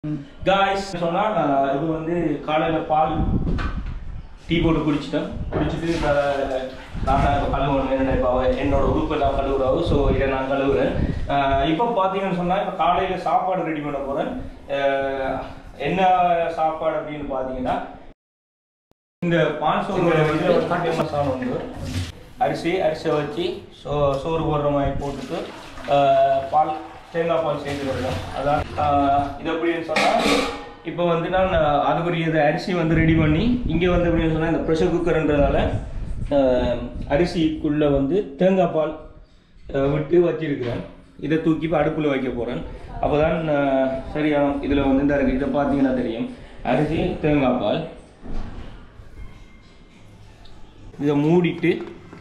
guys சொன்னா இது வந்து காலையில பால் டீ போட்டு குடிச்சிட்டு நான் கழுவுறேன் என்னோட உறுப்பு எல்லாம் கழுவுறாரு ஸோ இதை நான் கழுவுறேன் இப்போ பார்த்தீங்கன்னு சொன்னால் இப்போ காலையில் சாப்பாடு ரெடி பண்ண போகிறேன் என்ன சாப்பாடு அப்படின்னு பார்த்தீங்கன்னா இந்த பால் மசாலா வந்து அரிசியை வச்சு சோறு போடுற மாதிரி போட்டுட்டு பால் தேங்காய் பால் சேர்த்துக்கிறோம் அதான் இது எப்படின்னு சொன்னால் இப்போ வந்து நான் அதுக்குரிய அரிசி வந்து ரெடி பண்ணி இங்கே வந்து எப்படின்னு சொன்னால் இந்த ப்ரெஷர் குக்கர்ன்றதால அரிசிக்குள்ளே வந்து தேங்காய் பால் விட்டு வச்சிருக்கிறேன் இதை தூக்கி இப்போ அடுப்பில் வைக்க போகிறேன் அப்போ தான் சரியான இதில் வந்து இந்த இதை பார்த்தீங்கன்னா தெரியும் அரிசி தேங்காய் பால் இதை மூடிட்டு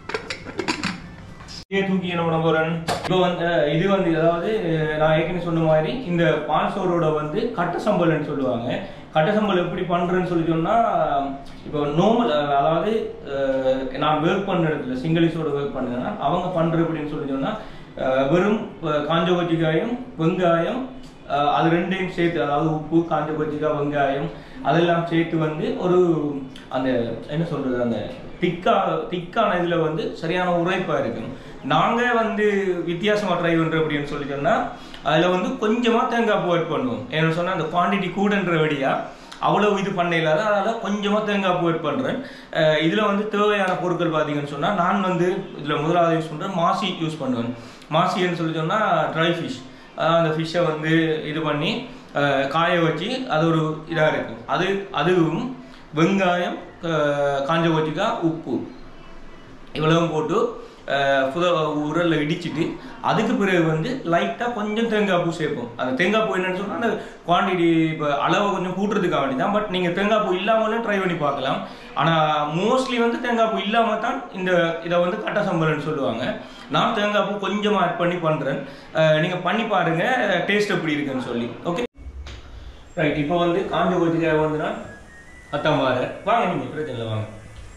தூக்கி என்ன பண்ண போறேன் இப்போ வந்து இது வந்து அதாவது நான் ஏற்கனவே சொன்ன மாதிரி இந்த பால் சோறோட வந்து கட்ட சம்பல்னு சொல்லுவாங்க கட்ட சம்பல் எப்படி பண்றேன்னு சொல்லி சொன்னா இப்போ நார்மல் அதாவது நான் ஒர்க் பண்ண இடத்துல சிங்களீஸோட ஒர்க் பண்ணேன்னா அவங்க பண்ற அப்படின்னு சொல்லி சொன்னா வெறும் காஞ்ச கொச்சிக்காயும் வெங்காயம் அது ரெண்டையும் சேர்த்து அதாவது உப்பு காஞ்ச கொச்சிக்காய் வெங்காயம் அதெல்லாம் சேர்த்து வந்து ஒரு அந்த என்ன சொல்றது அந்த திக்கான இதில் வந்து சரியான உரைப்பாக இருக்கும் நாங்கள் வந்து வித்தியாசமாக ட்ரை பண்ணுறோம் அப்படின்னு சொல்லி சொன்னால் அதில் வந்து கொஞ்சமாக தேங்காய் பூ ஆட் பண்ணுவோம் ஏன்னு சொன்னால் அந்த குவான்டிட்டி கூடன்றபடியாக அவ்வளோ இது பண்ண இல்லாத அதனால் கொஞ்சமாக தேங்காய் பூ ஆட் பண்ணுறேன் இதில் வந்து தேவையான பொருட்கள் பார்த்தீங்கன்னு சொன்னால் நான் வந்து இதில் முதலாவது யூஸ் பண்ணுறேன் மாசி யூஸ் பண்ணுவேன் மாசின்னு சொல்லி சொன்னால் ட்ரை ஃபிஷ் அந்த ஃபிஷ்ஷை வந்து இது பண்ணி காய வச்சு அது ஒரு இதாக இருக்கும் அதுவும் வெங்காயம் காஞ்ச கொச்சிக்காய் உப்பு இவ்வளவும் போட்டு உரலில் இடிச்சிட்டு அதுக்கு பிறகு வந்து லைட்டாக கொஞ்சம் தேங்காய் பூ சேர்ப்போம் அந்த தேங்காய் பூ என்னன்னு சொன்னால் அந்த குவான்டிட்டி இப்போ அளவை கொஞ்சம் கூட்டுறதுக்காக வேண்டி தான் பட் நீங்கள் தேங்காய் பூ இல்லாமலும் ட்ரை பண்ணி பார்க்கலாம் ஆனால் மோஸ்ட்லி வந்து தேங்காய் பூ இல்லாமல் தான் இதை வந்து கட்ட சம்பல்னு சொல்லுவாங்க நான் தேங்காய் பூ கொஞ்சமாக ஆட் பண்ணி பண்ணுறேன் நீங்கள் பண்ணி பாருங்கள் டேஸ்ட் எப்படி இருக்குன்னு சொல்லி ஓகே ரைட் இப்போ வந்து காஞ்ச கொச்சிக்காய் வந்து நான் அத்தம்பாரு வாங்க நீங்கள் பிரச்சனை இல்லை வாங்க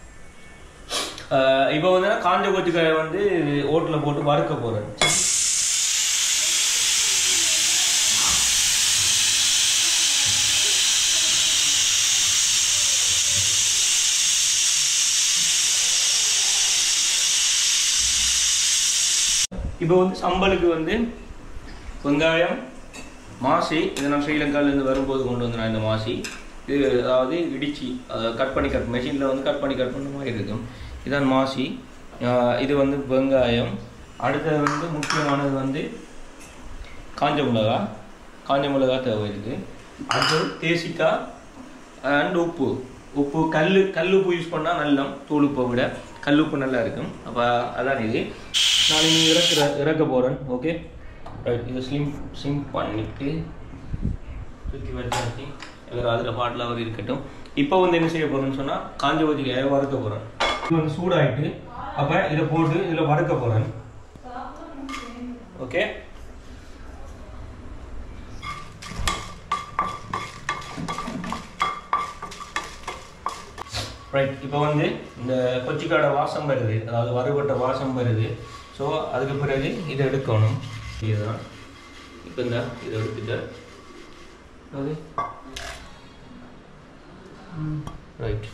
இப்போ வந்து காஞ்ச கொச்சிக்காயை வந்து ஓட்டில் போட்டு வறுக்க போகிறேன் இப்போ வந்து சம்பலுக்கு வந்து வெங்காயம் மாசி இதை நான் ஸ்ரீலங்காவிலேருந்து வரும்போது கொண்டு வந்து நான் இந்த மாசி இது அதாவது இடிச்சு கட் பண்ணி மெஷினில் வந்து கட் பண்ண மாதிரி இருக்கும் இதான் மாசி இது வந்து வெங்காயம் அடுத்தது வந்து முக்கியமானது வந்து காஞ்ச மிளகா தேவை இருக்குது அடுத்தது தேசிக்காய் அண்ட் உப்பு கல்லுப்பு யூஸ் பண்ணால் நல்லா தூளுப்பை விட கல்லுப்பு நல்லா இருக்கும் அப்போ அதான் இது நான் இங்கே இறக்க போகிறேன் ஓகே ரைட் இதை ஸ்லிம் பண்ணிவிட்டு தூக்கி வச்சு அதில் பாட்டில் அவர் இருக்கட்டும் இப்போ வந்து என்ன செய்ய போகிறேன்னு சொன்னால் காஞ்ச கொச்சிக்காயை வறுக்க போகிறேன் இது வந்து சூடாகிட்டு அப்போ இதை போட்டு இதில் வறுக்க போகிறேன் ஓகே ரைட் இப்போ வந்து இந்த கொச்சிக்காயோட வாசம் வருது அதாவது வறுபட்ட வாசம் வருது ஸோ அதுக்கு பிறகு இதை எடுக்கணும் இதுதான் இப்போ இந்த இதை எடுத்துட்டு அது ரைட்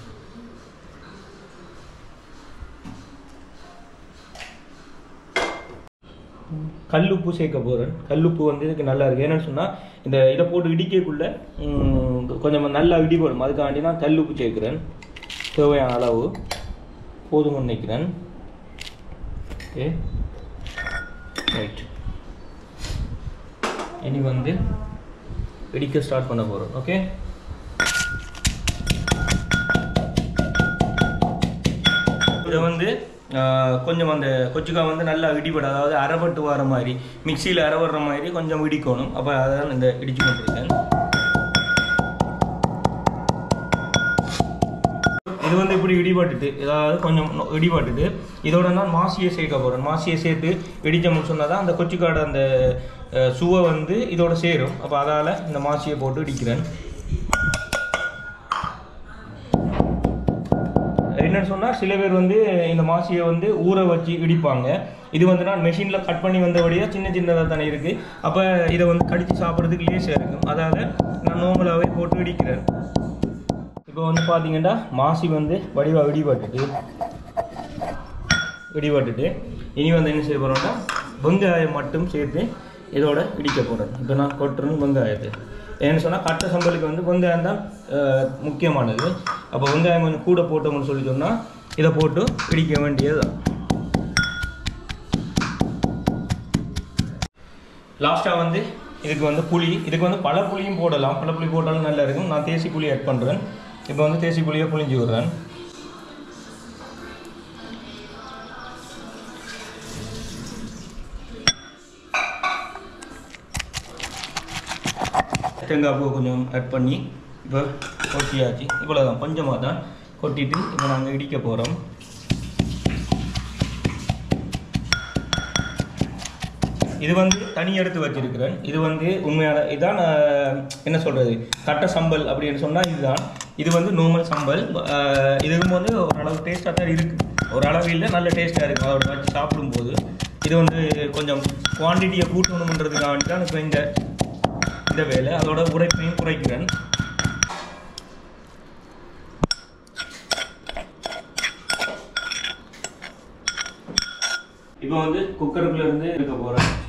கல்லுப்பு சேர்க்க போகிறேன் கல்லுப்பு வந்து இதுக்கு நல்லா இருக்குது ஏன்னு சொன்னால் இந்த இதை போட்டு இடிக்கக்குள்ள கொஞ்சம் நல்லா இடிபடும் அதுக்காண்டி நான் கல்லுப்பு சேர்க்குறேன் தேவையான அளவு போதும்னு நினைக்கிறேன் ஓகே ரைட் இனி வந்து இடிக்க ஸ்டார்ட் பண்ண போகிறோம் ஓகே இதை வந்து கொஞ்சம் அந்த கொச்சிக்காய் வந்து நல்லா இடிபடும் அதாவது அரைப்பட்டு வர மாதிரி மிக்சியில் அரைவடுற மாதிரி கொஞ்சம் இடிக்கணும் அப்போ அதான் இந்த இடிச்சு கொண்டிருக்கேன் இது வந்து இப்படி இடிபட்டுட்டு ஏதாவது கொஞ்சம் இடிபட்டுட்டு இதோட நான் மாசியை சேர்க்க போகிறேன் மாசியை சேர்த்து இடிச்சோம்னு சொன்னால் தான் அந்த கொச்சிக்காயோட அந்த சுவை வந்து இதோட சேரும் அப்போ அதால் இந்த மாசியை போட்டு இடிக்கிறேன் என்னன்னு சொன்னால் சில பேர் வந்து இந்த மாசியை வந்து ஊற வச்சு இடிப்பாங்க இது வந்து நான் மெஷினில் கட் பண்ணி வந்தபடியாக சின்னதாக தானே இருக்குது அப்போ இதை வந்து கடித்து சாப்பிட்றதுக்கு லேசாக இருக்கும் அதாவது நான் நார்மலாகவே போட்டு இடிக்கிறேன். இப்போ வந்து பார்த்தீங்கன்னா மாசி வந்து வடிவாக இடிபட்டுட்டு இனி வந்து என்ன செய்ய போகிறோம்னா வெங்காயம் மட்டும் சேர்த்து இதோட இடிக்க போகிறேன். இப்போ நான் கொட்டுறேன் வெங்காயத்தை. ஏன்னு சொன்னால் கட்டை சம்பலுக்கு வந்து வெங்காயம் தான் முக்கியமானது. அப்போ வெங்காயம் கொஞ்சம் கூட போட்டோம்னு சொல்லி சொன்னால் இதை போட்டு இடிக்க வேண்டியது தான். லாஸ்ட்டாக வந்து இதுக்கு வந்து புளி, இதுக்கு வந்து பல புளியும் போடலாம், பல புளி போட்டாலும் நல்லா இருக்கும். நான் தேசி புளி ஆட் பண்ணுறேன். இப்போ வந்து தேசி புளியை புளிஞ்சு விடுறேன். தேங்காய் பூ கொஞ்சம் ஆட் பண்ணி இப்போ கொட்டியாச்சு. இவ்வளோ தான், கொஞ்சமாக தான் கொட்டிட்டு இப்போ நாங்கள் இடிக்க போகிறோம். இது வந்து தனி எடுத்து வச்சிருக்கிறேன். இது வந்து உண்மையான இதான் என்ன சொல்கிறது கட்டை சம்பல் அப்படின்னு சொன்னால் இதுதான். இது வந்து நார்மல் சம்பல். இதுவும் வந்து ஓரளவு டேஸ்ட்டாக தான் இருக்குது. ஒரு அளவு இல்லை, நல்ல டேஸ்ட்டாக இருக்குது அதோட வச்சு சாப்பிடும்போது. இது வந்து கொஞ்சம் குவான்டிட்டியை கூட்டணுன்றதுக்காக வேண்டி தான் இப்போ இந்த வேலை. அதோட உரைப்பையும் குறைக்கிறேன். இப்போ வந்து குக்கருக்குள்ள இருந்து இருக்க போகிறேன்.